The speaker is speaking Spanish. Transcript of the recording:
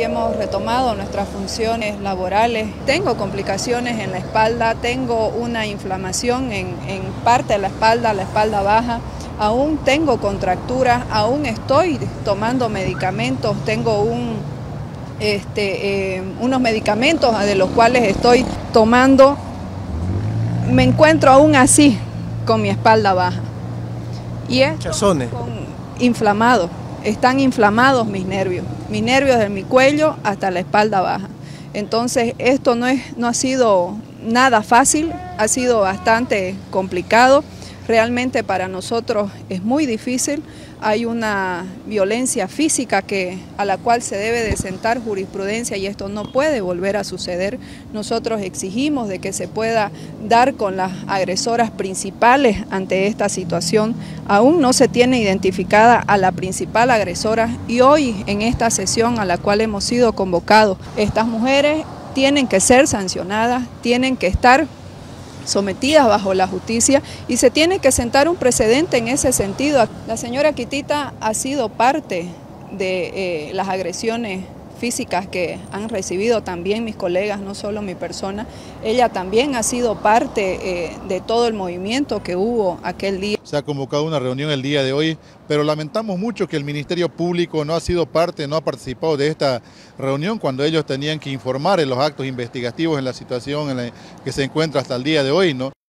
hemos retomado nuestras funciones laborales. Tengo complicaciones en la espalda, tengo una inflamación en parte de la espalda baja, aún tengo contracturas, aún estoy tomando medicamentos, tengo unos medicamentos de los cuales estoy tomando. Me encuentro aún así con mi espalda baja. Y esto inflamado. Están inflamados mis nervios de mi cuello hasta la espalda baja. Entonces esto no ha sido nada fácil, ha sido bastante complicado. Realmente para nosotros es muy difícil. Hay una violencia física a la cual se debe de sentar jurisprudencia y esto no puede volver a suceder. Nosotros exigimos de que se pueda dar con las agresoras principales ante esta situación. Aún no se tiene identificada a la principal agresora y hoy en esta sesión a la cual hemos sido convocados, estas mujeres tienen que ser sancionadas, tienen que estar sometidas bajo la justicia y se tiene que sentar un precedente en ese sentido. La señora Quitita ha sido parte de las agresiones físicas que han recibido también mis colegas, no solo mi persona. Ella también ha sido parte de todo el movimiento que hubo aquel día. Se ha convocado una reunión el día de hoy, pero lamentamos mucho que el Ministerio Público no ha sido parte, no ha participado de esta reunión cuando ellos tenían que informar en los actos investigativos en la situación en la que se encuentra hasta el día de hoy, ¿no?